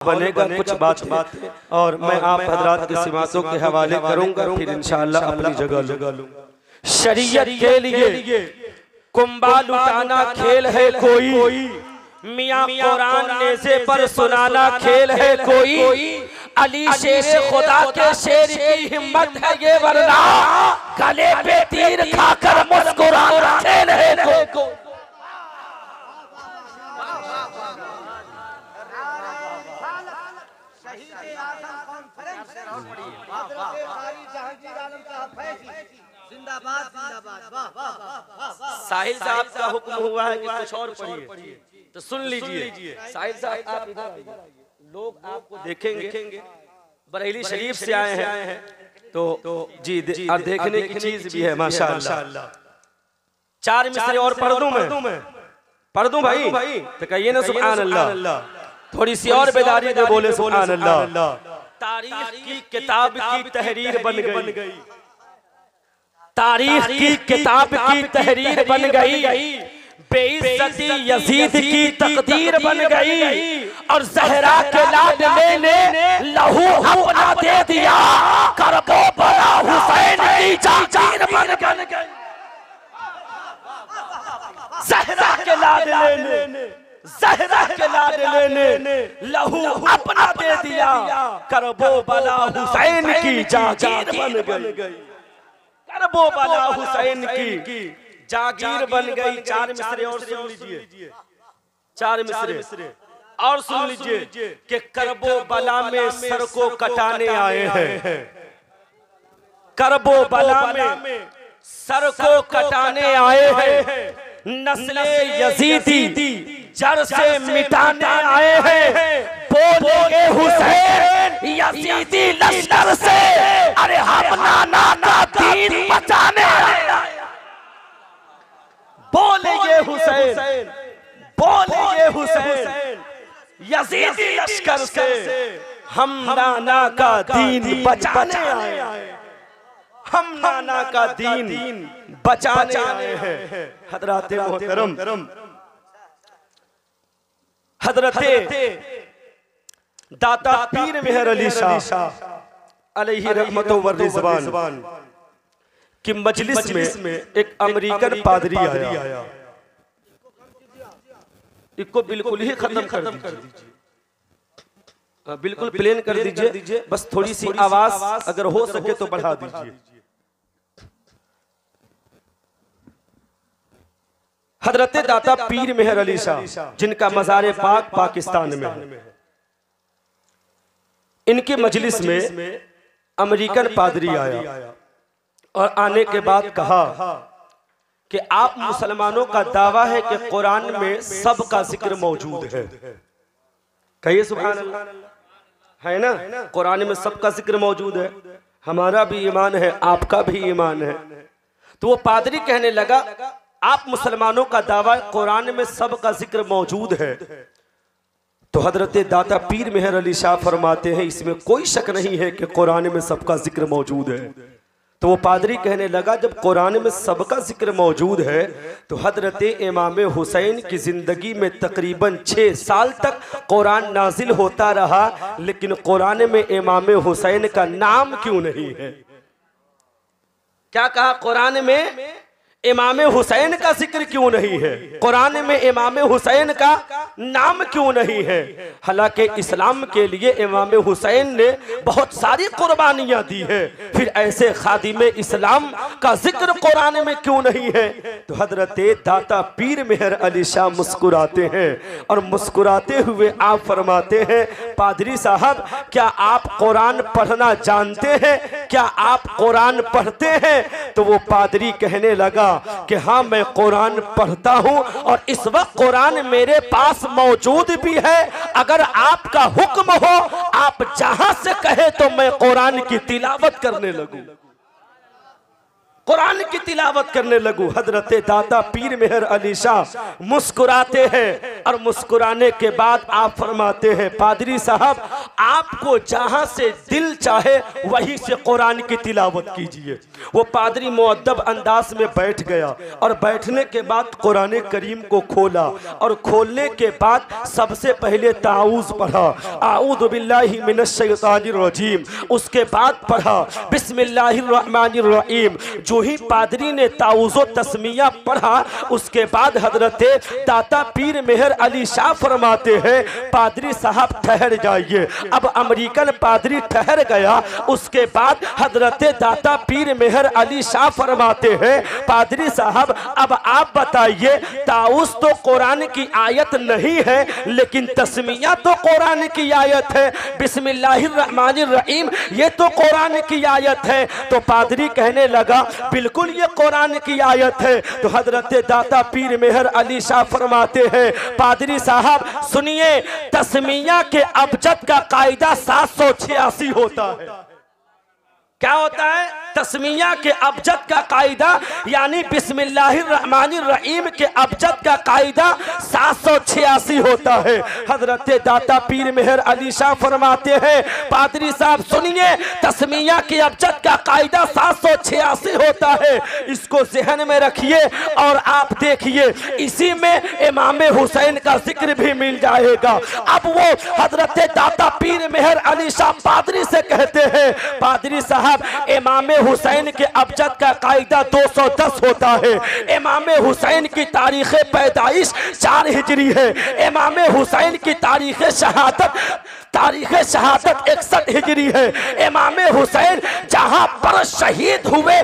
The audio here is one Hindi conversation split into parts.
बनेगा कुछ बातें और मैं आप हजरात की सिमातों के हवाले करूंगा, फिर इंशाअल्लाह अपनी जगह लूंगा। शरीयत के लिए कुंभा लुटाना खेल है कोई, मियां कुरान नेज़े पर सुनाना खेल है कोई, अली शेर खुदा के शेर की हिम्मत है ये वरना गले पे तीर खाकर मुस्कुराना खेल है कोई। साहिल साहब का हुक्म हुआ है कि कुछ और पढ़िए, तो सुन लीजिए। साहिल साहब आप इधर आइए, लोग आपको देखेंगे, बरेली शरीफ से आए हैं तो जी और देखने की चीज भी है माशाअल्लाह। 4 मिसरे और पढ़ दूं मैं, पढ़ दूं भाई, तो कहिए ना सुभान अल्लाह। थोड़ी सी और बेदारी दे बोले सुभान अल्लाह। तारीख की किताब की तहरीर बन गई, तारीख की किताब की तहरीर बन गई, बेइज्जती यजीद की तकदीर बन गई, और ज़हरा के लाडले ने लहू अपना दे दिया, करबला हुसैन की जागीर बन गई। ज़हरा के लाडले ने, ज़हरा के लाडले ने लहू अपना दे दिया, करबला हुसैन की जागीर बन गई, करबला हुसैन की जागीर बन गई। 4 मिसरे और सुन लीजिए, 4 मिसरे और सुन लीजिए कि करबला में सर को कटाने आए हैं, करबला में सर को कटाने आए हैं, नस्ले यजीदी जड़ से मिटाने आए हैं, बोलेंगे हुसैन यजीदी लश्कर से, अरे हम नाना का दीन बचाने आए। बोलेंगे हुसैन, बोलेंगे हुसैन यजीदी लश्कर से, हम नाना का दीन बचाने आए, हम नाना का दीन बचाने आए हैं। हजराते मोहतरम, हजरते दाता पीर मेहर अली शाह अलैहि रहमतुल्लाह व रिज़वान की मजलिस में एक अमेरिकन पादरी आया। इसको बिल्कुल ही खत्म कर दीजिए, बिल्कुल प्लेन कर दीजिए, बस थोड़ी सी आवाज अगर हो सके तो बढ़ा दीजिए। हजरत दाता पीर मेहर अली शाह जिनका मज़ार पाक पाकिस्तान में है, इनके मजलिस में अमेरिकन पादरी आया और आने के बाद कहा कि आप मुसलमानों का दावा है कि कुरान में सब का जिक्र मौजूद है। कहिए सुभान अल्लाह, है ना? कुरान में सब का जिक्र मौजूद है, हमारा भी ईमान है, आपका भी ईमान है। तो वो पादरी कहने लगा, आप मुसलमानों का दावा कुरान में सब का जिक्र मौजूद है। तो हजरत दाता पीर मेहर अली शाह फरमाते हैं, इसमें कोई शक नहीं है कि कुरान में सबका जिक्र मौजूद है। तो वो पादरी कहने लगा, जब कुरान में सबका जिक्र मौजूद है तो हजरत इमाम हुसैन की जिंदगी में तकरीबन 6 साल तक कुरान नाजिल होता रहा, लेकिन कुरान में इमाम हुसैन का नाम क्यों नहीं है? क्या कहा? कुरान में इमाम हुसैन का जिक्र क्यों नहीं है? कुरान में इमाम हुसैन का नाम क्यों नहीं है? हालांकि इस्लाम के लिए इमाम हुसैन ने बहुत सारी कुर्बानियां दी है, फिर ऐसे खादिमे इस्लाम का जिक्र कुरान में क्यों नहीं है? तो हजरत दाता पीर मेहर अली शाह मुस्कुराते हैं और मुस्कुराते हुए आप फरमाते हैं, पादरी साहब क्या आप कुरान पढ़ना जानते हैं? क्या आप कुरान पढ़ते हैं? तो वो पादरी कहने लगा कि हाँ, मैं कुरान पढ़ता हूँ और इस वक्त कुरान मेरे पास मौजूद भी है। अगर आपका हुक्म हो, आप जहां से कहे तो मैं कुरान की तिलावत करने लगूं, कुरान की तिलावत करने लगूं। हजरत दाता पीर मेहर अली शाह मुस्कुराते हैं और मुस्कुराने के बाद आप फरमाते हैं, पादरी साहब आपको जहां से दिल चाहे वहीं से कुरान की तिलावत कीजिए। वो पादरी मुअद्दब अंदाज में बैठ गया और बैठने के बाद कुरान करीम को खोला और खोलने के बाद सबसे पहले ताऊज़ पढ़ा, आऊज़ु बिल्लाहि मिनश शैतानिर रजीम। उसके बाद पढ़ा बिस्मिल्लाहिर रहमानिर रहीम। जो ही पादरी ने ताऊज़ो तस्मिया पढ़ा उसके बाद हजरत दाता पीर मेहर अली शाह फरमाते हैं, पादरी साहब ठहर जाइए। अब अमेरिकन पादरी ठहर गया। उसके बाद हजरत दाता पीर मेहर अली शाह फरमाते हैं, पादरी साहब अब आप बताइए, ताऊस तो कुरान की आयत नहीं है लेकिन तस्मिया तो कुरान की आयत है, बिस्मिल्लाहिर रहमानिर रहीम ये तो कुरान की आयत है। तो पादरी कहने लगा बिल्कुल ये कुरान की आयत है। तो हजरत दाता पीर मेहर अली शाह फरमाते हैं, पादरी साहब सुनिए, तस्मिया के अबजद का कायदा 786 होता है। क्या होता है? तस्मिया के अबजद का कायदा यानी बिस्मिल्लाहिर रहमानिर रहीम के अबजद का कायदा 786 होता है। हजरत दाता पीर मेहर अली शाह फरमाते हैं, पादरी साहब सुनिए, तस्मिया के अबजद का कायदा 786 होता है। इसको ज़हन में रखिए और आप देखिए इसी में इमाम हुसैन का जिक्र भी मिल जाएगा। अब वो हजरत दाता पीर मेहर अली शाह पादरी से कहते हैं, पादरी साहब इमाम हुसैन के अबजद का कायदा 210 होता है। इमाम हुसैन की तारीख पैदाइश 4 हिजरी है। इमाम हुसैन की तारीख शहादत 61 हिजरी है। इमाम हुसैन जहां पर शहीद हुए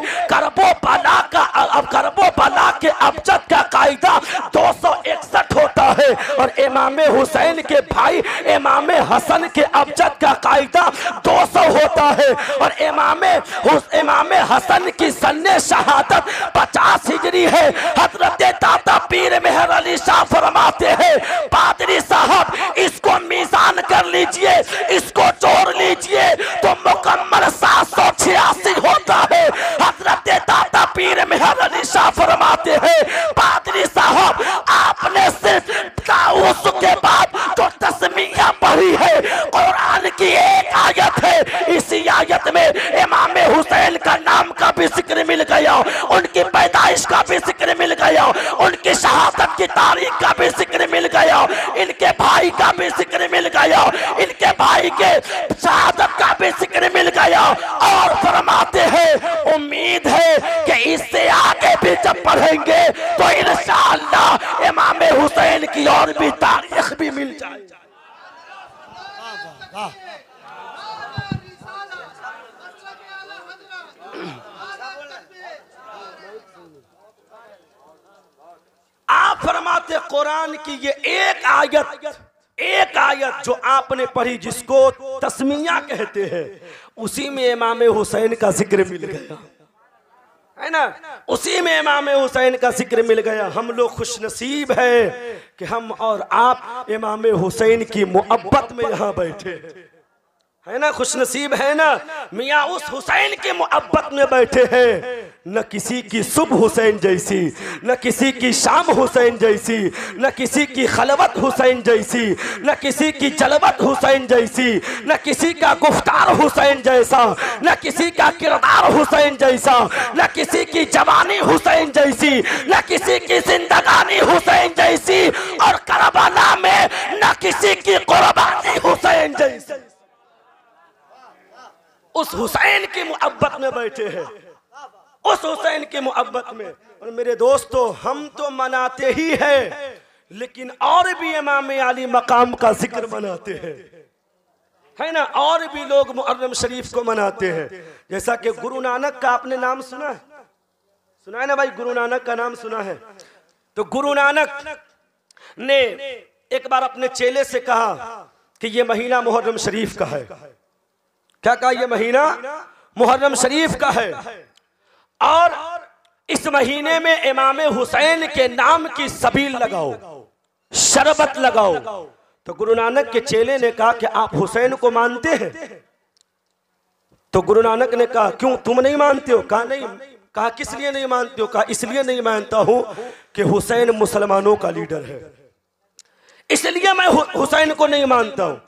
करबला के अबजद का कायदा 261 होता है और इमाम हुसैन के भाई इमाम हसन के अबजद का कायदा 200 होता है और इमाम हसन की सन्ने शहादत 50 हिजरी है। हजरत दाता पीर मेहर अली शाह फरमाते हैं, पादरी साहब इसको मीज़ान कर लीजिए, इसको जोड़ लीजिए तो मुकम्मल 786 होता है। हजरत दाता पीर मेहर अली शाह फरमाते हैं, पादरी साहब आपने सिर्फ ताऊस के बाद जो तस्मीया पढ़ी है कुरान की एक आयत है, इसी आयत में इमाम हुसैन का नाम का भी जिक्र मिल गया, उनकी पैदाइश का भी जिक्र मिल गया, उनकी शहादत की तारीख का भी जिक्र मिल गया, इनके भाई का भी जिक्र मिल गया, इनके भाई के शहादत का भी जिक्र मिल गया। और फरमाते हैं उम्मीद है कि इससे आगे भी जब पढ़ेंगे तो इंशाअल्लाह इमाम हुसैन की और भी तारीख भी मिल जाए। आप फरमाते कुरान की ये एक आयत जो आपने पढ़ी जिसको तस्मिया कहते हैं, उसी में इमाम हुसैन का जिक्र मिल गया है ना, उसी में इमाम हुसैन का जिक्र मिल गया। हम लोग खुशनसीब हैं कि हम और आप इमाम हुसैन की मोहब्बत में यहाँ बैठे है ना, खुशनसीब है ना, मियाँ उस हुसैन की मोहब्बत में बैठे हैं। न किसी की सुबह हुसैन जैसी, न किसी की शाम हुसैन जैसी, न किसी की खलवत हुसैन जैसी, न किसी की जलवत हुसैन जैसी, न किसी का गुफ्तार हुसैन जैसा, न किसी का किरदार हुसैन जैसा, न किसी की जवानी हुसैन जैसी, न किसी की जिंदगानी हुसैन जैसी, और करबला में न किसी की कुर्बानी हुसैन जैसी। उस हुसैन की मोहब्बत में बैठे हैं, उस हुसैन की मोहब्बत में। और मेरे दोस्तों, हम तो मनाते ही हैं लेकिन और भी इमाम अली मकाम का जिक्र मनाते हैं, है ना, और भी लोग मुहर्रम शरीफ को मनाते हैं। जैसा कि गुरु नानक का आपने नाम सुना है, सुना है ना भाई, गुरु नानक का नाम सुना है। तो गुरु नानक ने एक बार अपने चेले से कहा कि ये महीना मुहर्रम शरीफ का है। क्या कहा? ये महीना मुहर्रम शरीफ का है और इस महीने में इमाम हुसैन के नाम की सबील लगाओ, शरबत लगाओ। तो गुरु नानक के चेले ने कहा कि आप हुसैन को मानते हैं? तो गुरु नानक ने कहा क्यों, तुम नहीं मानते हो? कहा नहीं। कहा किस लिए नहीं मानते हो? कहा इसलिए नहीं मानता हूं कि हुसैन मुसलमानों का लीडर है, इसलिए मैं हुसैन को नहीं मानता हूं।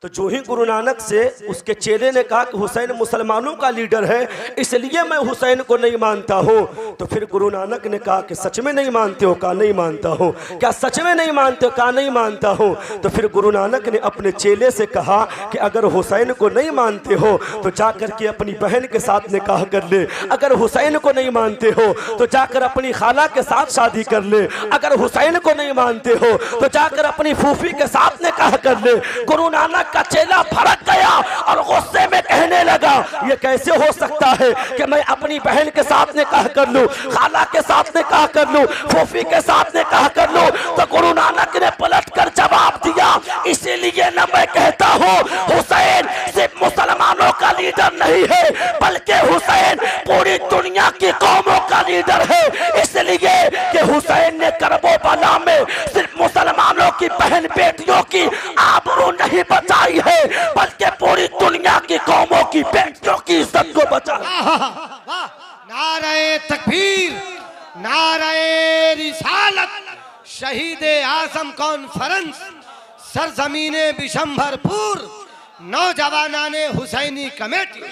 तो जो ही गुरु नानक से उसके चेले ने कहा कि हुसैन मुसलमानों का लीडर है, इसलिए मैं हुसैन को नहीं मानता हूँ। तो फिर गुरु नानक ने कहा कि सच में नहीं मानते हो? कहा नहीं मानता हूँ। क्या सच में नहीं मानते हो? कहा नहीं मानता हूँ। तो फिर गुरु नानक ने अपने चेले से कहा कि अगर हुसैन को नहीं मानते हो तो जाकर के अपनी बहन के साथ निकाह कर ले, अगर हुसैन को नहीं मानते हो तो जाकर अपनी खाला के साथ शादी कर ले, अगर हुसैन को नहीं मानते हो तो जाकर अपनी फूफी के साथ निकाह कर ले। गुरु नानक का चेला भड़क गया और गुस्से में कहने लगा, ये कैसे हो सकता है कि मैं अपनी बहन के साथ निकाह कर लूं, खाला के साथ निकाह कर लूं, फूफी के साथ निकाह कर लूं? तो गुरु नानक ने पलट कर जवाब दिया, इसीलिए न मैं कहता हूं हुसैन सिर्फ मुसलमानों का लीडर नहीं है, बल्कि हुसैन पूरी दुनिया की कौमों का लीडर है। इसलिए कि हुसैन ने करबला में सिर्फ मुसलमानों की बहन बेटियों की आबरू नहीं बचाई है, बल्कि पूरी दुनिया की कौमों की बेटियों की इज्जत को बचाया। नारे तकबीर, नारे रिसालत, शहीद आजम कॉन्फ्रेंस, सरजमीने बिशंभरपुर, नौजवानाने हुसैनी कमेटी।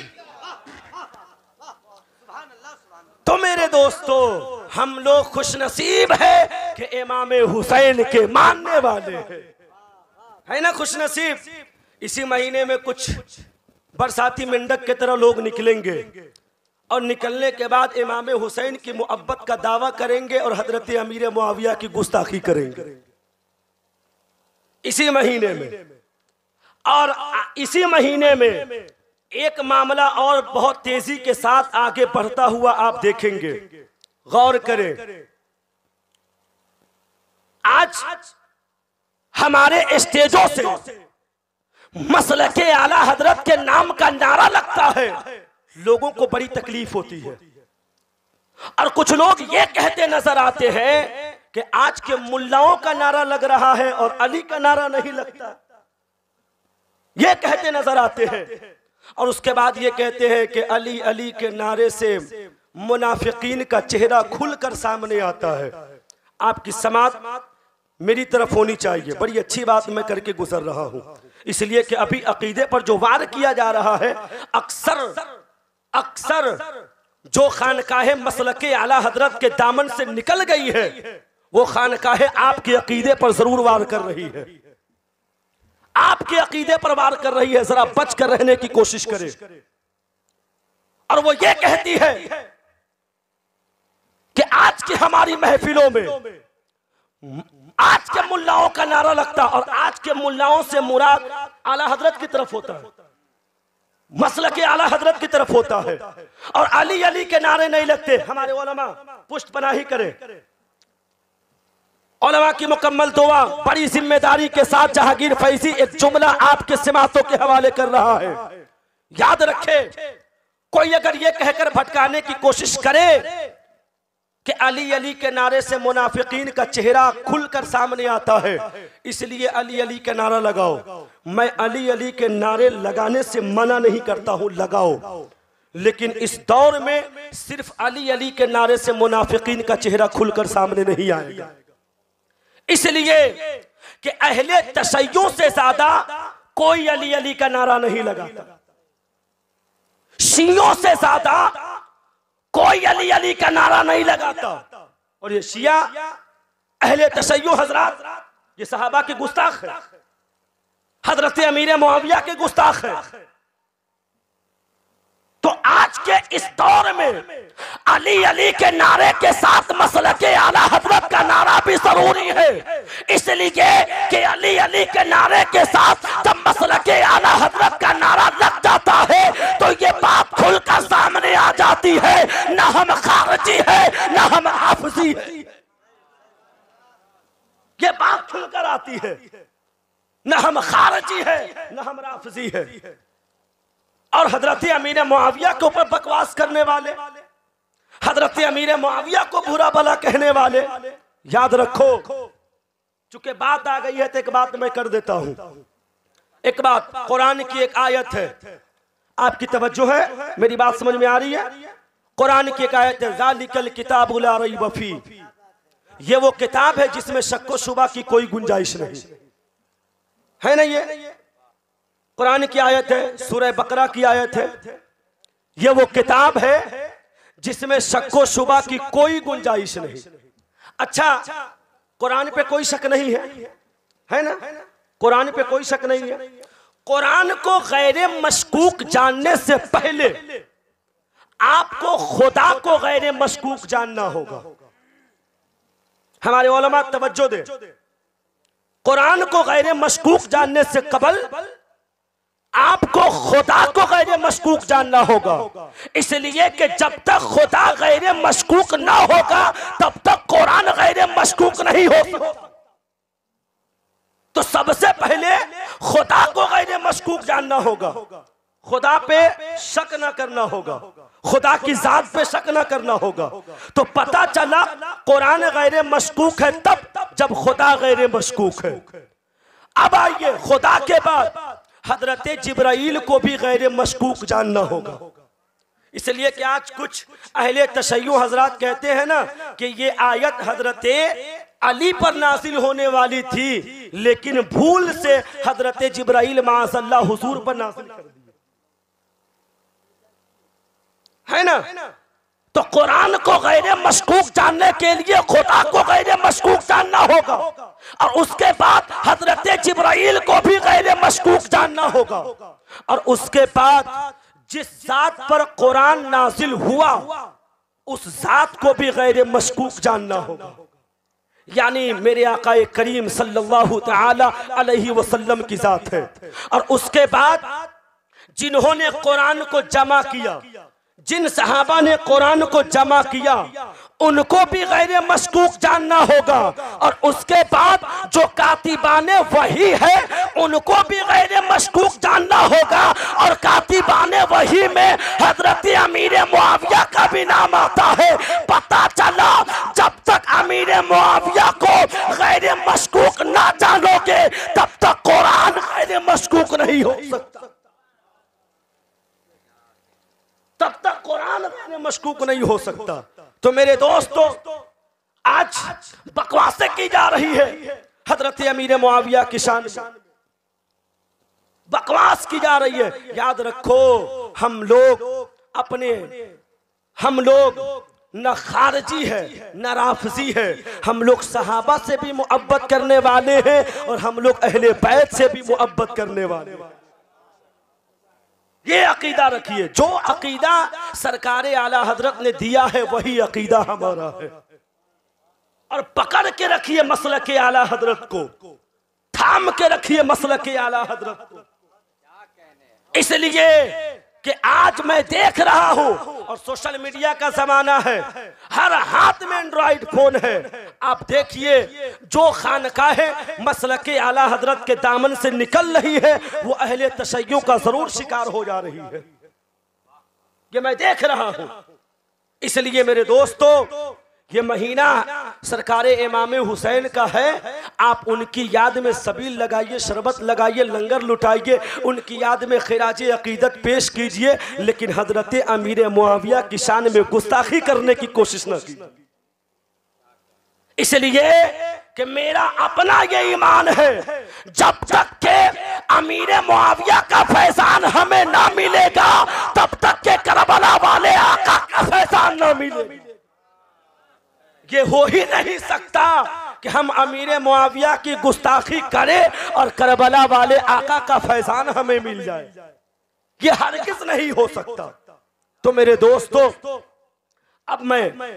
तो मेरे दोस्तों, हम लोग खुशनसीब है कि इमाम हुसैन के मानने वाले हैं, है ना खुशनसीब। इसी महीने में कुछ बरसाती मेंढक की तरह लोग निकलेंगे और निकलने के बाद इमाम हुसैन की मोहब्बत का दावा करेंगे और हजरत अमीर मुआविया की गुस्ताखी करेंगे इसी महीने में। और इसी महीने में एक मामला और बहुत तेजी के साथ आगे बढ़ता हुआ आप देखेंगे, गौर करें। आज हमारे स्टेजों से मसलके आला हजरत के नाम का नारा लगता है, लोगों को बड़ी तकलीफ होती है। और कुछ लोग ये कहते नजर आते हैं कि आज के मुल्लाओं का नारा लग रहा है और अली का नारा नहीं लगता, ये कहते नजर आते हैं। और उसके बाद ये कहते हैं कि अली अली के नारे से मुनाफिकीन का चेहरा खुलकर सामने आता है। आपकी समात मेरी तरफ होनी चाहिए, बड़ी अच्छी बात मैं करके गुजर रहा हूं, इसलिए कि अभी अकीदे पर जो वार किया जा रहा है, अक्सर जो खानकाहे मसलके आला हजरत के दामन से निकल गई है, वो खानकाहे आपके अकीदे पर जरूर वार कर रही है, आपके अकीदे पर वार कर रही है। जरा बच कर रहने की कोशिश करें। और वो ये कहती है कि आज की हमारी महफिलों में आज के मुल्लाओं का नारा लगता, और आज के मुल्लाओं से मुराद आला हजरत की तरफ होता है, मसलके आला हजरत की तरफ होता है, और अली अली के नारे नहीं लगते। हमारे उलमा पुष्ट पनाही करें, उलमा की मुकम्मल दुआ। बड़ी जिम्मेदारी के साथ जहांगीर फैजी एक जुमला आपके सिमातों के हवाले कर रहा है, याद रखे। कोई अगर ये कहकर भटकाने की कोशिश करे कि अली अली के नारे से मुनाफिकीन का चेहरा खुलकर सामने आता है, इसलिए अली अली के नारा लगाओ। मैं अली अली के नारे लगाने से मना नहीं करता हूं, लगाओ, लेकिन इस दौर में सिर्फ अली अली के नारे से मुनाफिकीन का चेहरा खुलकर सामने नहीं आएगा। इसलिए कि अहले तशय्युं से ज्यादा कोई अली अली का नारा नहीं लगाता, शियों से ज्यादा कोई अली अली का नारा नहीं लगाता। और ये शिया अहले तशय्युं हजरात, ये सहाबा के गुस्ताख है, हजरत अमीर मुआविया के गुस्ताख है। तो आज के इस दौर में अली अली के नारे के साथ मसलके आला हजरत का नारा भी जरूरी है, इसलिए कि अली अली के नारे के साथ जब मसलके आला हजरत का नारा लग जाता है तो ये बात खुलकर सामने आ जाती है, ना हम खारजी है ना हम हाफिजी है, ये बात खुलकर आती है। ना हम खारजी है ना हम राफिजी है। और हजरत अमीर मुआविया के ऊपर बकवास करने वाले, हजरत अमीर मुआविया को बुरा भला कहने वाले, याद रखो, चूंकि बात आ गई है तो एक बात मैं कर देता हूं। एक बात, कुरान की एक आयत है, आपकी तवज्जो है, मेरी बात समझ में आ रही है? कुरान की एक आयत है, ज़ालिकल किताबु ला रैब फी, ये वो किताब है जिसमें शक व शुबा की कोई गुंजाइश नहीं है ना। ये कुरान की आयत है, सूरह बकरा की आयत है। ये वो किताब है जिसमें शक्को शुबा की कोई गुंजाइश नहीं। अच्छा, कुरान पे कोई शक नहीं है ना? कुरान पे कोई शक नहीं है। कुरान को गैर मशकूक जानने से पहले आपको खुदा को गैर मशकूक जानना होगा। हमारे उलमा तवज्जो दे, कुरान को गैर मशकूक जानने से कबल आपको खुदा को गैर मशकूक जानना होगा। इसलिए कि जब तक खुदा गैर मशकूक ना होगा तब तक कुरान गैर मशकूक नहीं हो सकता। तो सबसे पहले खुदा को गैर मशकूक जानना होगा, खुदा पे शक ना करना होगा, खुदा की जात पे शक ना करना होगा। तो पता चला कुरान गैर मशकूक है तब जब खुदा गैर मशकूक है। अब आइए, खुदा के बाद हजरत जिब्राइल को भी गैर मशकूक जानना होगा। इसलिए कि आज कुछ अहले तशय्युअ हजरात कहते हैं ना कि ये आयत हजरत अली पर नाजिल होने वाली थी, लेकिन भूल से हजरत जिब्राइल माअज़ल्लाह हुजूर पर नाजिल कर दी है ना। तो कुरान को गैर मशकूक जानने के लिए खुदा को गैर मशकूक जानना होगा, और उसके बाद हजरत जिब्राइल को भी गैर मशकूक जानना होगा, और उसके बाद जिस जात पर कुरान नाजिल हुआ उस जात को भी गैर मशकूक जानना होगा। यानी मेरे आकाए करीम सल्लल्लाहु तआला अलैहि वसल्लम की जात है। और उसके बाद जिन्होंने कुरान को जमा किया, जिन सहाबा ने कुरान को जमा किया, उनको भी गैर मशकूक जानना होगा। और उसके बाद जो कातिबाने वही है उनको भी गैर मशकूक जानना होगा। और कातिबाने वही में हजरत अमीर मुआविया का भी नाम आता है। पता चला जब तक अमीर मुआविया को गैर मशकूक ना जानोगे तब तक कुरान गैर मशकूक नहीं हो सकता, तब तक कुरान गैर मशकूक नहीं हो सकता। तो मेरे दोस्तों, आज बकवासें की जा रही है हजरत अमीर मुआविया की शान में, बकवास की जा रही है। याद रखो, हम लोग न खारजी है न राफजी है, हम लोग सहाबा से भी मुहब्बत करने वाले हैं और हम लोग अहले बैत से भी मुहब्बत करने वाले हैं। ये अकीदा रखिए, जो अकीदा सरकारे आला हजरत ने दिया है वही अकीदा हमारा है। और पकड़ के रखिए मसलके आला हजरत को, थाम के रखिए मसलके आला हजरत को। इसलिए कि आज मैं देख रहा हूं, और सोशल मीडिया का जमाना है, हर हाथ में एंड्रॉइड फोन है। आप देखिए, जो खानकाहें मसलके आला हजरत के दामन से निकल रही है वो अहले तशय्युअ का जरूर शिकार हो जा रही है, ये मैं देख रहा हूं। इसलिए मेरे दोस्तों, ये महीना सरकारे इमाम हुसैन का है। आप उनकी याद में सबील लगाइए, शरबत लगाइए, लंगर लुटाइए, उनकी याद में खिराज अकीदत पेश कीजिए, लेकिन हजरत अमीर मुआविया की शान में गुस्ताखी करने की कोशिश न की। इसलिए कि मेरा अपना ये ईमान है, जब तक के अमीर मुआविया का फैजान हमें ना मिलेगा तब तक के करबला वाले आका का फैजान ना मिलेगा। ये हो ही नहीं सकता कि हम अमीर मुआविया की गुस्ताखी करें और करबला वाले आका का फैजान हमें मिल जाए, ये हरगिज़ नहीं हो सकता। तो मेरे दोस्तों, अब मैं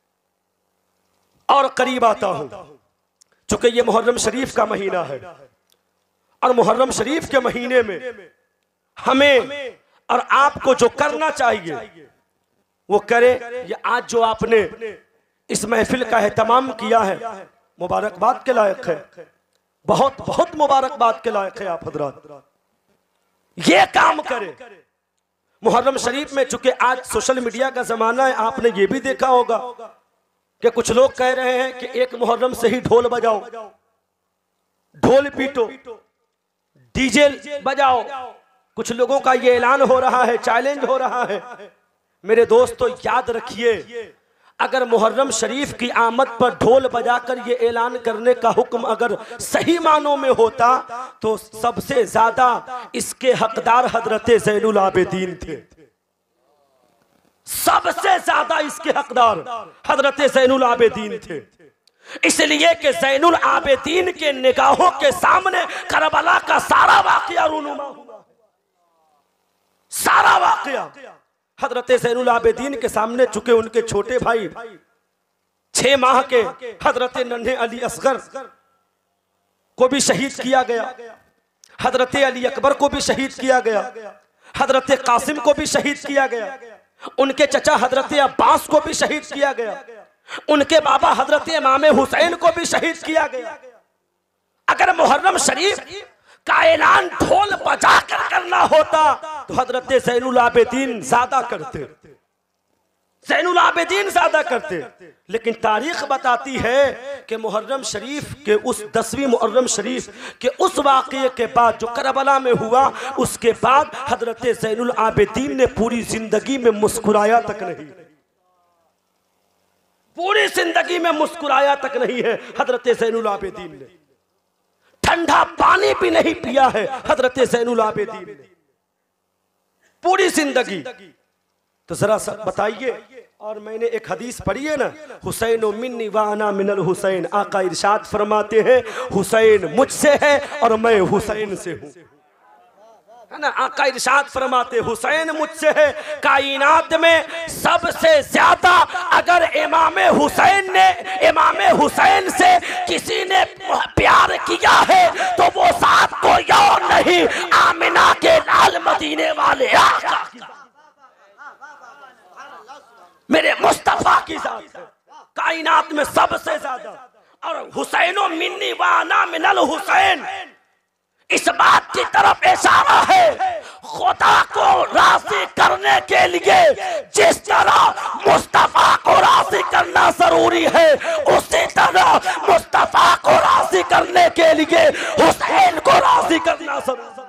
और करीब आता हूं, चूंकि ये मुहर्रम शरीफ का महीना है, और मुहर्रम शरीफ के महीने में हमें और आपको जो करना चाहिए वो करे। ये आज जो आपने इस महफिल का एहतमाम किया है, मुबारकबाद के लायक है, बहुत बहुत मुबारकबाद के लायक है। आप हजरात ये काम करें। मुहर्रम शरीफ में, चूंकि आज सोशल मीडिया का जमाना है, आपने ये भी देखा होगा कि कुछ लोग कह रहे हैं कि एक मुहर्रम से ही ढोल बजाओ, ढोल पीटो, डीजे बजाओ। कुछ लोगों का ये ऐलान हो रहा है, चैलेंज हो रहा है। मेरे दोस्तों, याद रखिए, अगर मुहर्रम शरीफ की आमद पर ढोल बजाकर ये ऐलान करने का हुक्म अगर सही मानों में होता तो सबसे ज्यादा इसके हकदार हजरत ज़ैनुल आबिदीन थे। सबसे ज्यादा इसके हकदार हजरत ज़ैनुल आबिदीन थे, इसलिए कि ज़ैनुल आबिदीन के निगाहों के सामने करबला का सारा वाकया रूनुमा हुआ। सारा वाकया हजरत ज़ैनुल आबिदीन के सामने, चुके उनके छोटे भाई 6 माह के हजरत नन्हे अली असगर को भी शहीद किया गया, हजरत अली अकबर को भी शहीद किया गया, हजरत कासिम को भी शहीद किया गया, उनके चचा हजरत अब्बास को भी शहीद किया गया, उनके बाबा हजरत इमाम हुसैन को भी शहीद किया गया। अगर मुहर्रम शरीफ का ऐलान ढोल बजाकर करना होता तो हजरत ज़ैनुल आबिदीन ज्यादा करते, ज़ैनुल आबिदीन ज्यादा करते। लेकिन तारीख बताती है कि मुहर्रम शरीफ के उस 10वीं मुहर्रम शरीफ के उस वाक़ये के बाद जो करबला में हुआ, उसके बाद हजरत ज़ैनुल आबिदीन ने पूरी जिंदगी में मुस्कुराया तक नहीं, पूरी जिंदगी में मुस्कुराया तक नहीं है हजरत ज़ैनुल आबिदीन ने। ठंडा पानी भी नहीं पिया है हजरत ज़ैनुल आबिदीन ने पूरी जिंदगी। तो जरा सा बताइए, और मैंने एक हदीस पढ़ी है ना, हुसैन मिन्नी व अना मिनल हुसैन, आका इरशाद फरमाते हैं हुसैन मुझसे है और मैं हुसैन से हूँ, है ना। आका इरशाद फरमाते हुसैन मुझसे है। कायनात में सबसे ज्यादा अगर इमाम हुसैन से किसी ने प्यार किया है तो वो साथ कोई और नहीं, आमिना के लाल मदीने वाले आका मेरे मुस्तफा की जात है कायनात में सबसे ज्यादा। और हुसैनो मिन्नी व अना मिनल हुसैन, इस बात की तरफ इशारा है खुदा को राज़ी करने के लिए जिस तरह मुस्तफा को राज़ी करना जरूरी है, उसी तरह मुस्तफा को राज़ी करने के लिए हुसैन को राज़ी करना जरूरी है।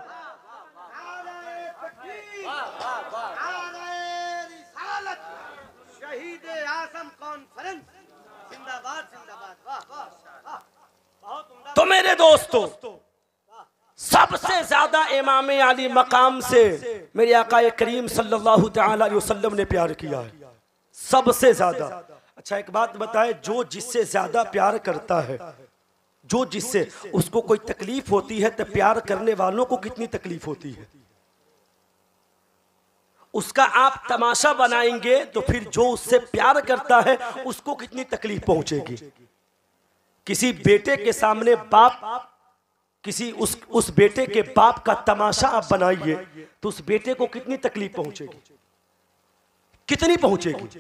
शहीद आज़म कॉन्फ्रेंस जिंदाबाद जिंदाबाद। तो मेरे दोस्तों, सबसे ज्यादा इमाम अली मकाम से मेरे आका करीम सल्लल्लाहु तआला अलैहि वसल्लम ने प्यार किया है, सबसे ज्यादा। अच्छा एक बात बताए, जो जिससे ज्यादा प्यार करता है, जो जिससे उसको कोई तकलीफ होती है तो प्यार करने वालों को कितनी तकलीफ होती है, उसका आप तमाशा बनाएंगे तो फिर जो उससे प्यार करता है उसको कितनी तकलीफ पहुंचेगी। किसी बेटे के सामने बाप, किसी उस बेटे के बाप का तमाशा आप बनाइए तो उस बेटे को कितनी तकलीफ पहुंचेगी, कितनी पहुंचेगी।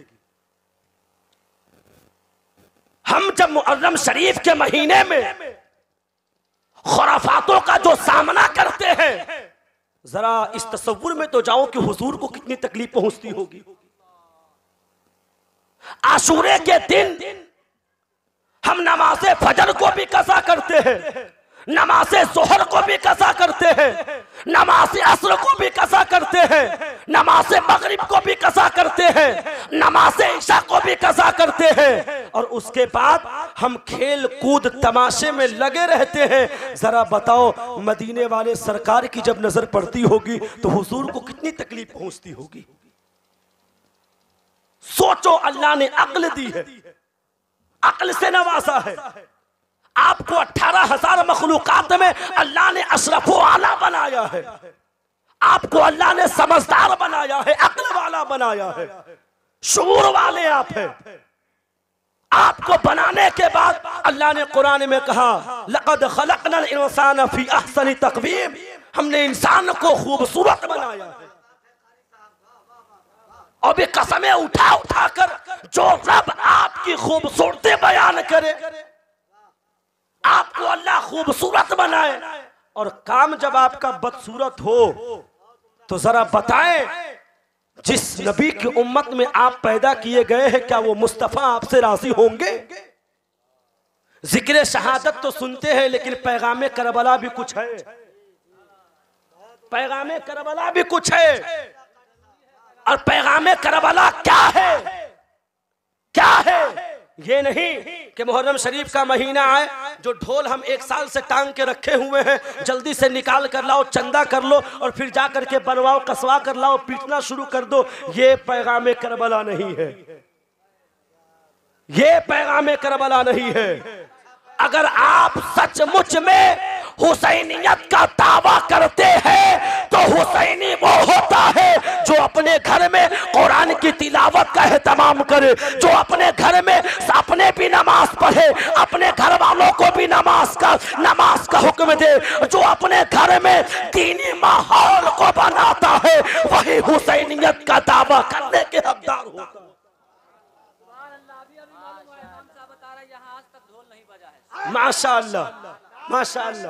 हम जब मुहर्रम शरीफ के महीने में खुराफातों का जो सामना करते हैं, जरा इस तसव्वुर में तो जाओ कि हुजूर को कितनी तकलीफ पहुंचती होगी। आशूरे के दिन हम नमाज़े फजर को भी कज़ा करते हैं, नमाज़े ज़ोहर को भी कज़ा करते हैं, नमाज़े असर को भी कज़ा करते हैं, नमाज़े मगरिब को भी कज़ा करते हैं, नमाज़े इशा को भी कज़ा करते हैं, और उसके बाद हम खेल कूद तमाशे में लगे रहते हैं। जरा बताओ, मदीने वाले सरकार की जब नजर पड़ती होगी तो हुजूर को कितनी तकलीफ पहुंचती होगी। सोचो, अल्लाह ने अक्ल दी है, अक्ल से नवाजा है आपको। 18,000 मखलूकात में अल्लाह ने अशरफ आला बनाया है, आपको अल्लाह ने समझदार बनाया है, अक्ल वाला बनाया है, शऊर वाले आप हैं। आपको बनाने के बाद अल्लाह ने कुरान में कहा, लक़द खलक़नल इंसान फी अहसनि तक़वीम, हमने इंसान को खूबसूरत बनाया है। और भी कसमें उठा उठा कर जो रब आपकी खूबसूरती बयान करे, आपको अल्लाह खूबसूरत बनाए, और काम जब आपका बदसूरत हो तो जरा बताएं, जिस नबी की उम्मत में आप पैदा किए गए हैं, क्या वो मुस्तफा आपसे राजी होंगे? जिक्र शहादत तो सुनते हैं, लेकिन पैगाम करबला भी कुछ है, पैगाम करबला भी कुछ है। और पैगाम करबला क्या है, क्या क्या है? ये नहीं कि मुहर्रम शरीफ का महीना आए, जो ढोल हम 1 साल से टांग के रखे हुए हैं जल्दी से निकाल कर लाओ, चंदा कर लो और फिर जा करके बनवाओ, कसवा कर लाओ, पीटना शुरू कर दो। ये पैगाम करबला नहीं है, ये पैगाम करबला नहीं है। अगर आप सचमुच में हुसैनियत का दावा करते हैं तो हुसैनी वो होता है जो अपने घर में कुरान की तिलावत का एहतमाम करे, जो अपने घर में अपने भी नमाज पढ़े, अपने घर वालों को भी नमाज का हुक्म दे, जो अपने घर में दीनी माहौल को बनाता है, वही हुसैनियत का दावा करने के हकदार होता है। माशाअल्लाह, माशाअल्लाह।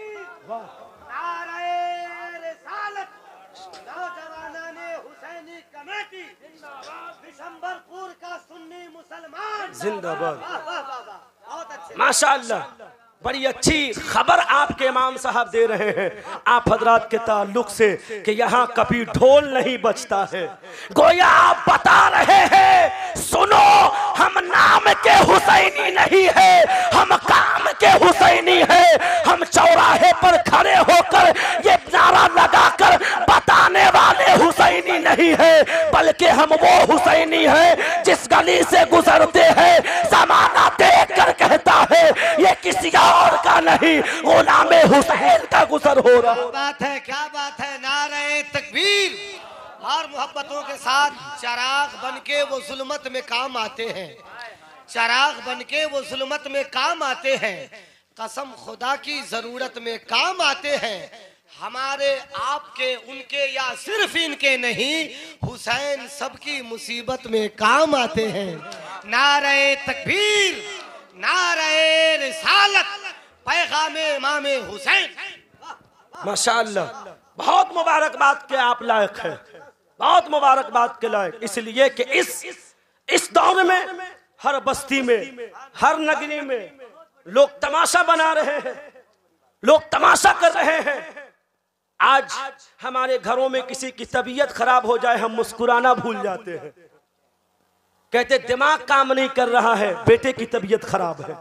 नारे रिसालत, नौजवानाने हुसैनी कमेटी, दिसंबरपुर का सुन्नी मुसलमान जिंदाबाद। वाह वाह वाह वाह, बहुत अच्छे। माशाअल्लाह, बड़ी अच्छी खबर आपके इमाम साहब दे रहे हैं आप हजरात के ताल्लुक से कि यहाँ कभी ढोल नहीं बजता है। गोया आप बता रहे हैं, सुनो, हम नाम के हुसैनी नहीं है, हम काम के हुसैनी है। हम चौराहे पर खड़े होकर ये नारा लगाकर बताने वाले हुसैनी नहीं है, बल्कि हम वो हुसैनी है जिस गली से गुजरते हैं जमाना देख कर कहता है ये किसी और का नहीं, गुलामे हुसैन का गुजर हो रहा। क्या बात है, क्या बात है। नारे तकबीर। और मोहब्बतों के साथ चराग बनके वो जुल्मत में काम आते हैं, चराग बनके वो जुल्मत में काम आते हैं, कसम खुदा की जरूरत में काम आते हैं। हमारे आपके उनके या सिर्फ इनके नहीं, हुसैन सबकी मुसीबत में काम आते हैं। नारे तकबीर, नारे रिसालत, पैगामे इमाम हुसैन। माशाअल्लाह, बहुत मुबारकबाद के आप लायक हैं, बहुत मुबारकबाद के लायक। इसलिए कि इस दौर में हर बस्ती में, हर नगरी में लोग तमाशा बना रहे हैं, लोग तमाशा कर रहे हैं। आज हमारे घरों में किसी की तबीयत खराब हो जाए, हम मुस्कुराना भूल जाते हैं, कहते दिमाग काम नहीं कर रहा है, बेटे की तबीयत खराब है,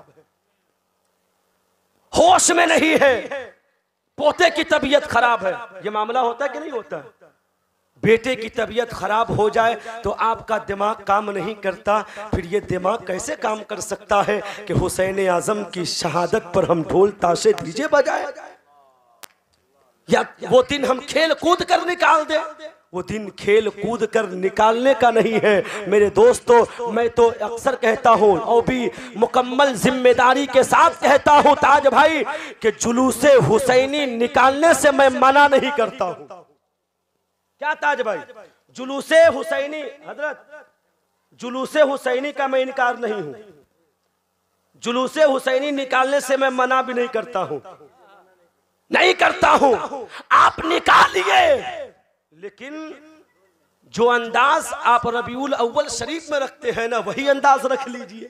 होश में नहीं है, पोते की तबीयत खराब है। ये मामला होता है कि नहीं होता है? बेटे की तबीयत खराब हो जाए तो आपका दिमाग काम नहीं करता, फिर ये दिमाग कैसे काम कर सकता है कि हुसैन आजम की शहादत पर हम ढोल ताशे डीजे बजाए, या वो दिन हम खेल कूद कर निकाल दे। वो दिन खेल कूद कर निकालने का नहीं है मेरे दोस्तों। मैं तो अक्सर कहता हूँ और भी मुकम्मल जिम्मेदारी के साथ कहता हूँ ताज भाई कि जुलूसे हुसैनी निकालने से मैं मना नहीं करता हूँ। क्या ताज भाई? जुलूसे हुसैनी, हजरत, जुलूसे हुसैनी का मैं इनकार नहीं हूँ, जुलूसे हुसैनी निकालने से मैं मना भी नहीं करता हूँ, नहीं करता हूँ। आप निकालिए, लेकिन जो अंदाज आप रबीउल अव्वल शरीफ में रखते हैं ना, वही अंदाज रख लीजिए,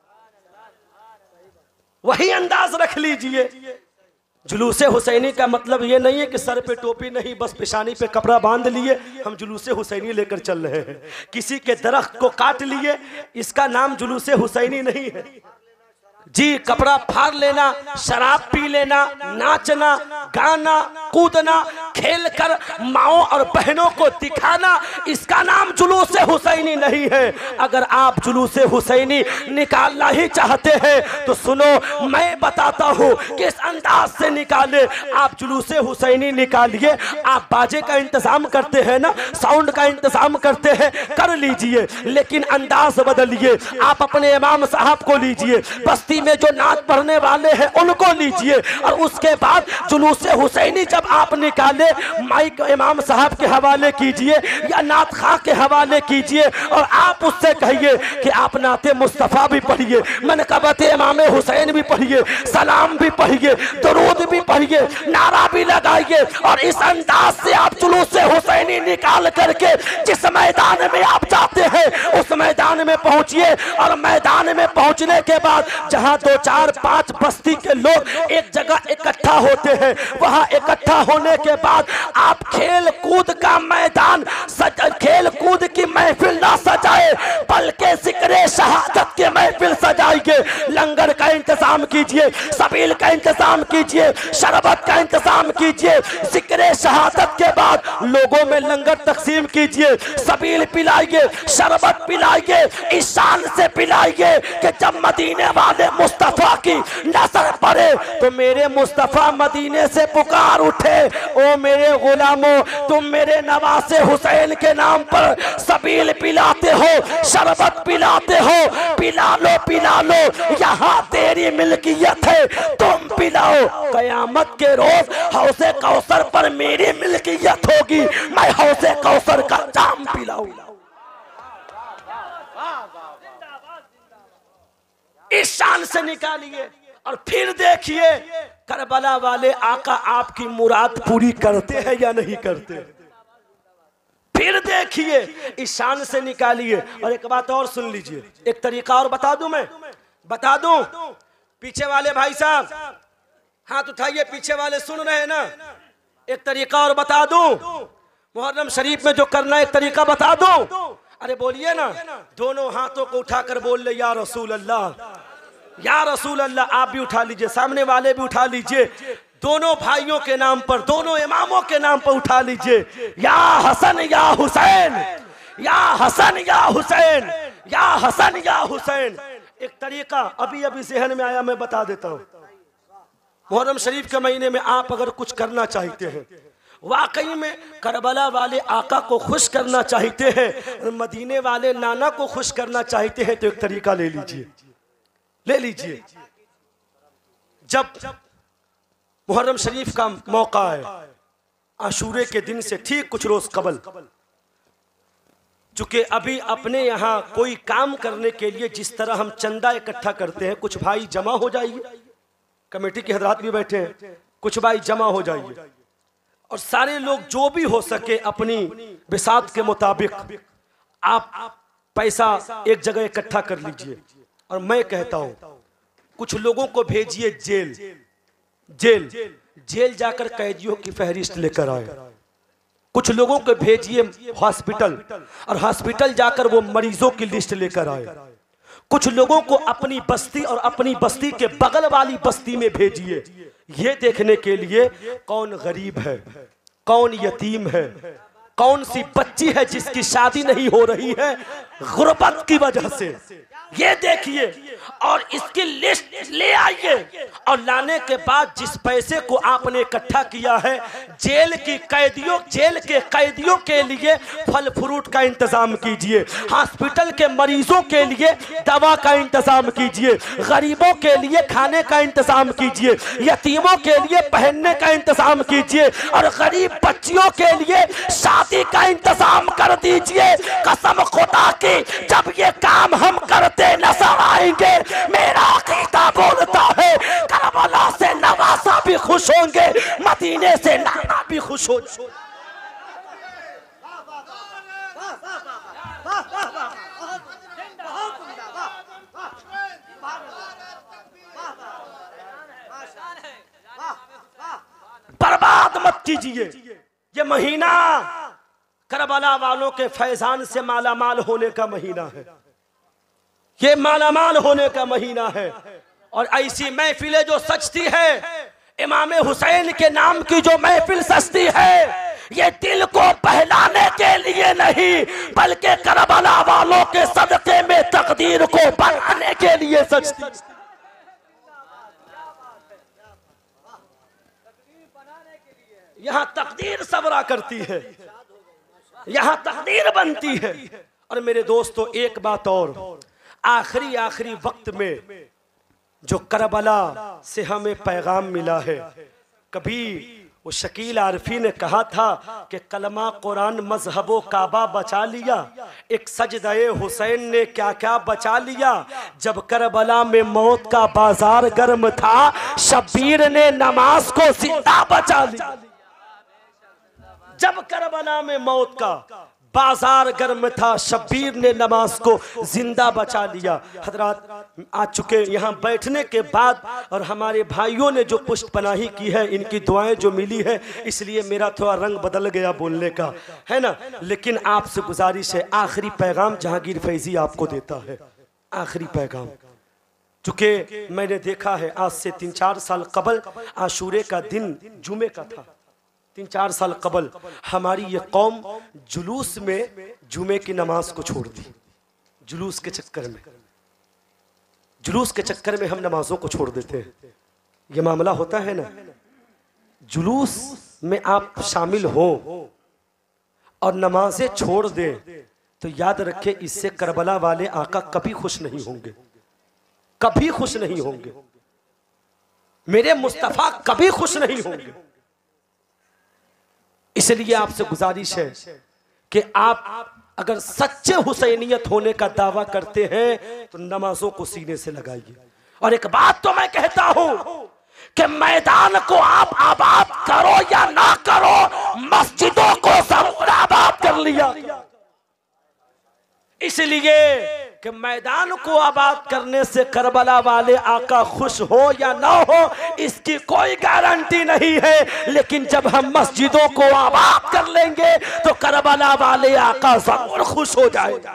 वही अंदाज रख लीजिए। जुलूसे हुसैनी का मतलब ये नहीं है कि सर पे टोपी नहीं, बस पेशानी पे कपड़ा बांध लिए हम जुलूसे हुसैनी लेकर चल रहे हैं। किसी के दरख्त को काट लिए, इसका नाम जुलूसे हुसैनी नहीं है जी। कपड़ा फाड़ लेना, शराब पी लेना, नाचना, गाना, कूदना, खेल कर माओ और बहनों को दिखाना, इसका नाम जुलूसे हुसैनी नहीं है। अगर आप जुलूसे हुसैनी निकालना ही चाहते हैं तो सुनो, मैं बताता हूँ किस अंदाज से निकाले। आप जुलूसे हुसैनी निकालिए, आप बाजे का इंतजाम करते हैं ना, साउंड का इंतजाम करते हैं, कर लीजिए, लेकिन अंदाज बदलिए। आप अपने इमाम साहब को लीजिए, बस्ती में जो नाच पढ़ने वाले हैं उनको लीजिए, और उसके बाद जुलूसे हुसैनी जब आप निकाले, माइक इमाम साहब के हवाले कीजिए या नात खां के हवाले कीजिए, और आप उससे कहिए कि आप नाते मुस्तफा भी पढ़िए, मनकबत इमाम हुसैन भी पढ़िए, सलाम भी पढ़िए, दरूद भी पढ़िए, नारा भी लगाइए, और इस अंदाज से आप जुलूसे हुसैनी निकाल करके जिस मैदान में आप जाते हैं उस मैदान में पहुंचिए। और मैदान में पहुंचने के बाद जहां 2, 4, 5 बस्ती के लोग एक जगह इकट्ठा होते हैं, वहां इकट्ठा होने के बाद आप खेल कूद का मैदान खेल कूद की महफिल ना सजाए, बल्कि जिक्र शहादत कीजिए, सबील का इंतजाम कीजिए, शरबत का इंतजाम कीजिए, जिक्र शहादत के बाद लोगों में लंगर तकसीम कीजिए, सबील पिलाइए, शरबत पिलाइए, इस शान से पिलाइए कि जब मदीने वाले मुस्तफा की नजर पड़े तो मेरे मुस्तफा मदीने से पुकार उठे, ओ मेरे गुलामों, तुम मेरे नवासे हुसैन के नाम पर सबील पिलाते हो, शरबत पिलाते हो, पिला लो, यहाँ तेरी मिल्कियत है, तुम पिलाओ। कयामत के रोज हौसे कौसर पर मेरी मिल्कियत होगी, मैं हौसे कौसर का जाम पिलाऊंगा। इस शान से निकालिए और फिर देखिए करबला वाले आका आपकी मुराद पूरी करते हैं या नहीं करते। फिर देखिए इस शान से निकालिए। और एक बात और सुन लीजिए, एक तरीका और बता दूं, मैं बता दूं, पीछे वाले भाई साहब हाथ उठाइए, पीछे वाले सुन रहे हैं ना। एक तरीका और बता दूं, मुहर्रम शरीफ में जो करना है एक तरीका बता दूं। अरे बोलिए ना, दोनों हाथों को उठाकर बोल ले या रसूल अल्लाह, या रसूल अल्लाह। आप भी उठा लीजिए, सामने वाले भी उठा लीजिए, दोनों भाइयों के नाम पर, दोनों इमामों के नाम पर उठा लीजिए, या हसन या हुसैन, या हसन या हुसैन, या हसन या हुसैन। एक तरीका अभी अभी जहन में आया, मैं बता देता हूँ। मुहर्रम शरीफ के महीने में आप अगर कुछ करना चाहते हैं, वाकई में करबला वाले आका को खुश करना चाहते हैं, मदीने वाले नाना को खुश करना चाहते हैं, तो एक तरीका ले लीजिए, ले लीजिए। जब मुहर्रम शरीफ का मौका है, आशूरे के दिन से ठीक कुछ रोज कबल, चूंकि अभी अपने यहाँ कोई काम करने के लिए जिस तरह हम चंदा इकट्ठा करते हैं, कुछ भाई जमा हो जाइए, कमेटी के हजरात भी बैठे हैं, कुछ भाई जमा हो जाइए और सारे लोग जो भी हो सके अपनी बिसात के मुताबिक आप पैसा एक जगह इकट्ठा कर लीजिए। और मैं कहता हूं कुछ लोगों को भेजिए जेल, जेल जेल जाकर कैदियों की फहरिस्त लेकर आए। कुछ लोगों को भेजिए हॉस्पिटल और हॉस्पिटल जाकर वो मरीजों की लिस्ट लेकर आए। कुछ लोगों को अपनी बस्ती और अपनी बस्ती के बगल वाली बस्ती में भेजिए, ये देखने के लिए कौन गरीब है, कौन यतीम है, कौन सी बच्ची है जिसकी शादी नहीं हो रही है गुर्बत की वजह से, ये देखिए और इसकी लिस्ट ले आइए। और लाने के बाद जिस पैसे को आपने इकट्ठा किया है, जेल के कैदियों के लिए फल फ्रूट का इंतजाम कीजिए, हॉस्पिटल के मरीजों के लिए दवा का इंतजाम कीजिए, गरीबों के लिए खाने का इंतजाम कीजिए, यतीमों के लिए पहनने का इंतजाम कीजिए और गरीब बच्चियों के लिए शादी का इंतजाम कर दीजिए। कसम खुदा की, जब ये काम हम करते नजर आएंगे, मेरा अकीदा बोलता है करबला से नवासा भी खुश होंगे, मदीने से नाना भी खुश हो। बर्बाद मत कीजिए। ये महीना करबला वालों के फैजान से मालामाल होने का महीना है, ये मालामाल होने का महीना है। और ऐसी महफिलें जो सजती है, इमाम हुसैन के नाम की जो महफिल सजती है, ये दिल को बहलाने के लिए नहीं बल्कि करबला वालों के सदक़े में तकदीर को बनाने के लिए सजती है। यहाँ तकदीर सबरा करती है, यहाँ तकदीर बनती है। और मेरे दोस्तों एक बात और, आखिरी वक्त में जो करबला से हमें पैगाम मिला है, कभी वो शकील आरफी ने कहा था कि कलमा कुरान मजहबो काबा बचा लिया, एक सजदे हुसैन ने क्या क्या बचा लिया। जब करबला में मौत का बाजार गर्म था, शब्बीर ने नमाज को जिंदा बचा लिया। जब करबला में मौत का बाजार गर्म था, शब्बीर ने नमाज को जिंदा बचा लिया। हजरात आ चुके यहाँ बैठने के बाद और हमारे भाइयों ने जो पुष्ट पनाही की है, इनकी दुआएं जो मिली है, इसलिए मेरा थोड़ा रंग बदल गया बोलने का, है ना। लेकिन आपसे गुजारिश है, आखिरी पैगाम जहांगीर फैजी आपको देता है, आखिरी पैगाम चूंकि मैंने देखा है आज से 3-4 साल कबल आशूरे का दिन जुमे का था। 3-4 साल कबल हमारी ये कौम जुलूस में जुमे की नमाज को छोड़ दी। जुलूस के चक्कर में हम नमाजों को छोड़ देते हैं। ये मामला होता है ना, जुलूस में आप शामिल हो और नमाजें छोड़ दें तो याद रखें इससे करबला वाले आका कभी खुश नहीं होंगे, कभी खुश नहीं होंगे। मेरे मुस्तफा कभी खुश नहीं होंगे। इसलिए आपसे गुजारिश है कि आप अगर सच्चे हुसैनियत होने का दावा करते हैं तो नमाजों को सीने से लगाइए। और एक बात तो मैं कहता हूं कि मैदान को आप आबाद करो या ना करो, मस्जिदों को जरूर आबाद कर लिया। इसलिए कि मैदान को आबाद करने से करबला वाले आका खुश हो या ना हो इसकी कोई गारंटी नहीं है, लेकिन जब हम मस्जिदों को आबाद कर लेंगे तो करबला वाले आका जरूर खुश हो जाएंगे,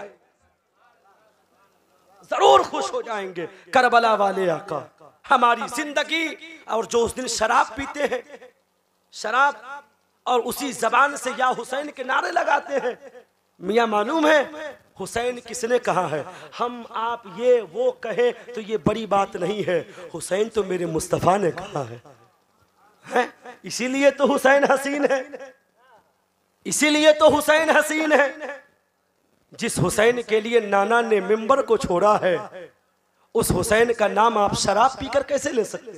जरूर खुश हो जाएंगे करबला वाले आका। हमारी जिंदगी और जो उस दिन शराब पीते हैं, शराब और उसी जबान से या हुसैन के नारे लगाते हैं, मियां मालूम है हुसैन किसने कहा है? हम आप ये वो कहे तो ये बड़ी बात नहीं है, हुसैन तो मेरे मुस्तफा ने कहा है? इसीलिए तो हुसैन हसीन है, इसीलिए तो हुसैन हसीन है। जिस हुसैन के लिए नाना ने मिंबर को छोड़ा है, उस हुसैन का नाम आप शराब पीकर कैसे ले सकते?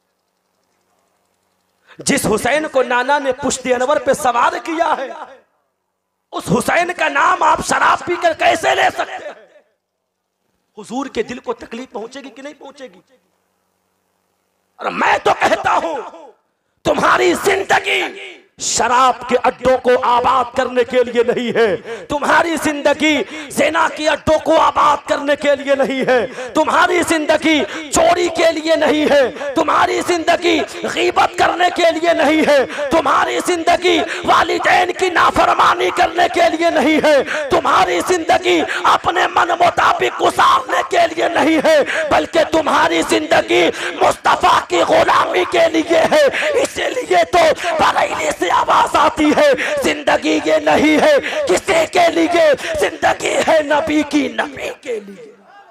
जिस हुसैन को नाना ने पुश्ते अनवर पे सवार किया है, उस हुसैन का नाम आप शराब पीकर कैसे ले सकते हैं? हुजूर के दिल को तकलीफ पहुंचेगी कि नहीं पहुंचेगी? और मैं तो कहता हूं तुम्हारी जिंदगी शराब के अड्डों को आबाद करने के लिए नहीं है, तुम्हारी जिंदगी ज़िना के अड्डों को आबाद करने के लिए नहीं है, तुम्हारी जिंदगी चोरी के लिए नहीं है, तुम्हारी जिंदगी गीबत करने के लिए नहीं है, तुम्हारी जिंदगी वालिदैन की नाफरमानी करने के लिए नहीं है, तुम्हारी जिंदगी अपने मन मुताबिक गुजारने के लिए नहीं है, बल्कि तुम्हारी जिंदगी मुस्तफा की गुलामी के लिए है। इसीलिए तो बरेली से आवाज आती है, जिंदगी ये नहीं है किसी के लिए, जिंदगी है नबी की, नबी के लिए।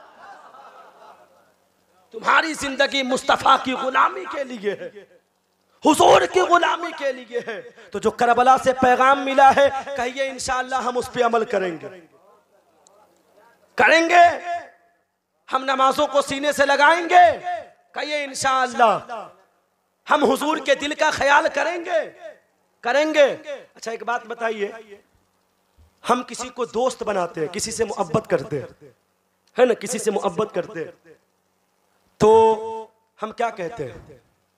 तुम्हारी जिंदगी मुस्तफा की गुलामी के लिए है, हुजूर की गुलामी के लिए है। तो जो करबला से पैगाम मिला है, कहिए इंशाअल्लाह हम उस पर अमल करेंगे, करेंगे। हम नमाजों को सीने से लगाएंगे, कहिए इंशाअल्लाह हम हुजूर के दिल का ख्याल करेंगे, करेंगे। अच्छा एक बात बताइए, हम किसी को दोस्त बनाते हैं, किसी से मोहब्बत करते हैं, है ना, किसी से मोहब्बत करते हैं तो हम क्या कहते हैं?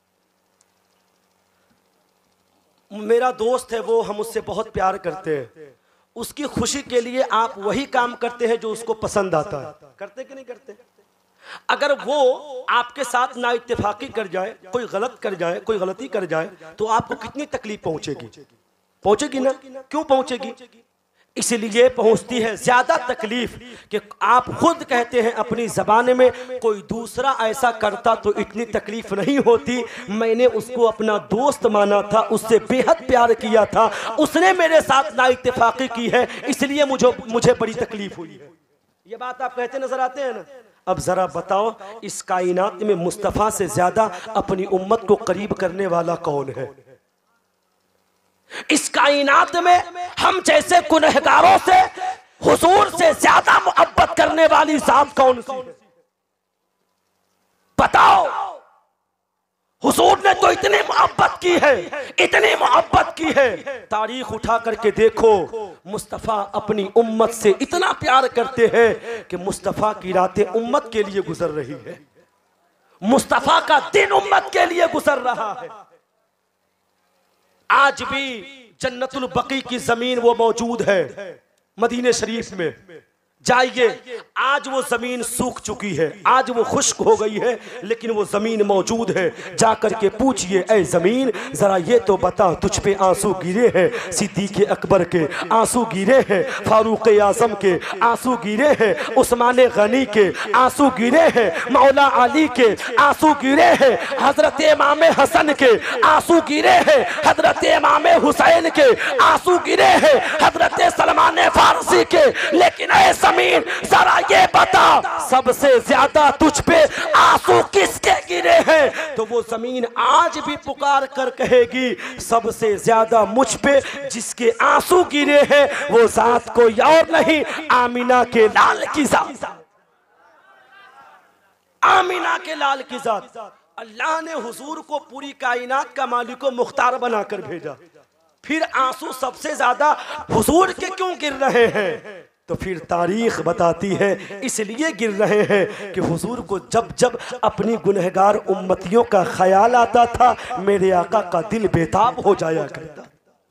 मेरा दोस्त है वो, हम उससे बहुत प्यार करते हैं, उसकी खुशी के लिए आप वही काम करते हैं जो उसको पसंद आता है, करते कि नहीं करते? अगर वो आपके साथ ना इत्तेफाकी कर जाए, कोई गलत कर जाए, कोई गलती कर जाए, तो आपको कितनी तकलीफ पहुंचेगी? पहुंचेगी ना? क्यों पहुंचेगी? इसलिए पहुंचती है ज्यादा तकलीफ कि आप खुद कहते हैं अपनी जबान में, कोई दूसरा ऐसा करता तो इतनी तकलीफ नहीं होती, मैंने उसको अपना दोस्त माना था, उससे बेहद प्यार किया था, उसने मेरे साथ ना इत्तेफाकी की है, इसलिए मुझे बड़ी तकलीफ हुई है। ये बात आप कहते नजर आते हैं ना। अब जरा बताओ, इस कायनात में मुस्तफा से ज्यादा अपनी उम्मत को करीब करने वाला कौन है? इस कायनात में हम जैसे गुनहगारों से हुजूर से ज्यादा मोहब्बत करने वाली जात कौन सी है? बताओ। हुजूर ने तो इतनी मोहब्बत की है, इतनी मोहब्बत की है, तारीख उठा करके देखो, मुस्तफ़ा अपनी उम्मत से इतना प्यार करते हैं कि मुस्तफ़ा की रातें उम्मत के लिए गुजर रही है, मुस्तफ़ा का दिन उम्मत के लिए गुजर रहा है। आज भी जन्नतुल बकी की जमीन वो मौजूद है मदीने शरीफ में, जाइए, आज वो जमीन सूख चुकी है, आज वो खुश्क हो गई है, लेकिन वो जमीन मौजूद है। जाकर के पूछिए, ऐ जमीन जरा ये तो बता, तुझ पे आंसू गिरे हैं सिद्दीक़ अकबर के, आंसू गिरे हैं फारूक आज़म के, आंसू गिरे हैं उस्मान गनी के, आंसू गिरे हैं मौला अली के, आंसू गिरे हैं हजरत इमाम हसन के, आंसू गिरे हैं हजरत इमाम हुसैन के, आंसू गिरे हैं हजरत सलमान फारसी के। लेकिन ऐसा जरा ये बता, सबसे ज्यादा तुझ पे आंसू किसके गिरे हैं? तो वो जमीन आज भी पुकार कर कहेगी, सबसे ज्यादा मुझ पे जिसके आंसू गिरे हैं वो जात कोई और नहीं, आमीना के लाल की जात, आमीना के लाल की जात। अल्लाह ने हुजूर को पूरी कायनात का मालिक व मुख्तार बनाकर भेजा, फिर आंसू सबसे ज्यादा हुजूर के क्यों गिर रहे हैं? तो फिर तारीख बताती है इसलिए गिर रहे हैं कि हुजूर को जब जब अपनी गुनहगार उम्मतियों का ख्याल आता था, मेरे आका का दिल बेताब हो जाया करता,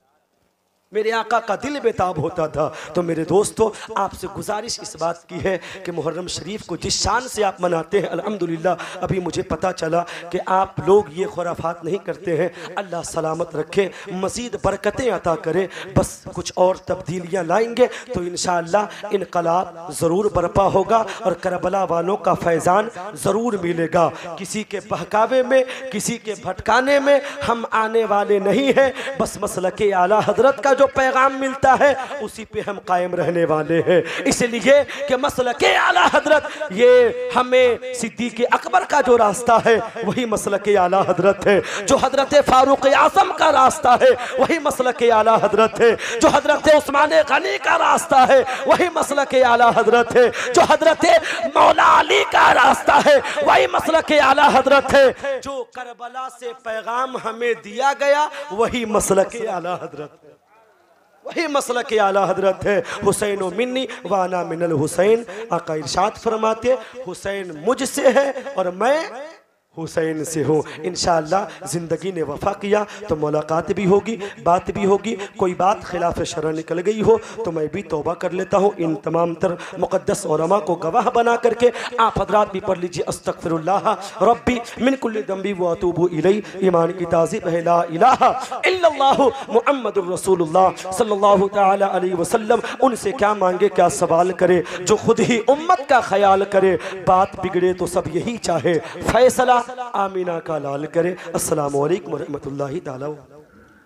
मेरे आका का दिल बेताब होता था। तो मेरे दोस्तों, आपसे गुजारिश इस बात की है कि मुहर्रम शरीफ को जिस शान से आप मनाते हैं, अल्हम्दुलिल्लाह अभी मुझे पता चला कि आप लोग ये खुराफात नहीं करते हैं। अल्लाह सलामत रखे, मज़ीद बरकतें अता करे। बस कुछ और तब्दीलियाँ लाएंगे तो इंशाअल्लाह इनकलाब ज़रूर बर्पा होगा और करबला वालों का फैज़ान ज़रूर मिलेगा। किसी के बहकावे में, किसी के भटकाने में हम आने वाले नहीं हैं। बस मसलके आला हजरत का जो पैगाम मिलता है उसी पे हम कायम रहने वाले हैं। इसलिए कि मसलके आला हजरत, ये हमें सिद्दीक़ अकबर का जो रास्ता है वही मसलके आला हजरत है, जो हजरत फारूक आज़म का रास्ता है वही मसलके आला हजरत है, जो हजरत उस्मान गनी का रास्ता है वही मसलके आला हजरत है, जो हजरत मौला अली का रास्ता है वही मसलके आला हजरत है, जो करबला से पैगाम हमें दिया गया वही मसलके आला हजरत है, वही मसलके आला हजरत है। हुसैन मिन्नी वाना मिनल हुसैन, आका इरशाद फरमाते हुसैन मुझसे है और मैं हुसैन से हूँ। इंशाअल्लाह ज़िंदगी ने वफ़ा किया तो मुलाकात भी होगी, बात भी होगी। कोई बात खिलाफ शरअ निकल गई हो तो मैं भी तौबा कर लेता हूँ। इन तमाम तर मुक़द्दस उलमा को गवाह बना करके आप हज़रात भी पढ़ लीजिए, अस्तग़फ़िरुल्लाह रब्बी मिन कुल्लि ज़ंबी व अतूबु इलैहि। ईमान की ताज़ीब है ला इलाहा इल्लल्लाहु मुहम्मदुर रसूलुल्लाह सल्लल्लाहु तआला अलैहि वसल्लम। उनसे क्या मांगे, क्या सवाल करे, जो खुद ही उम्मत का ख्याल करे। बात बिगड़े तो सब यही चाहे, फैसला आमीना का लाल करे। अस्सलामु अलैकुम व रहमतुल्लाहि ताला।